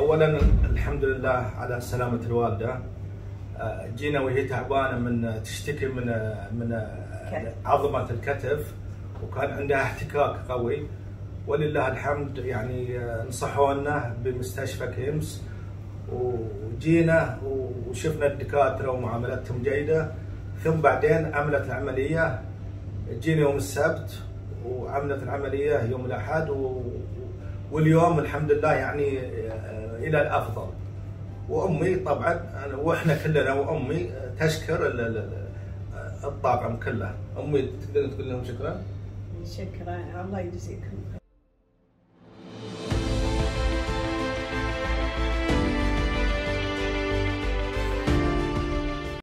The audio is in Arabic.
اولا الحمد لله على سلامه الوالده. جينا وهي تعبانه من تشتكي من عظمه الكتف، وكان عندها احتكاك قوي، ولله الحمد يعني نصحونا بمستشفى كيمس، وجينا وشفنا الدكاتره ومعاملتهم جيده، ثم بعدين عملت العمليه. جينا يوم السبت وعملت العمليه يوم الاحد، واليوم الحمد لله يعني الى الافضل. وامي طبعا واحنا كلنا وامي تشكر الطاقم كله. امي تقدر تقول لهم شكرا؟ شكرا، الله يجزيكم.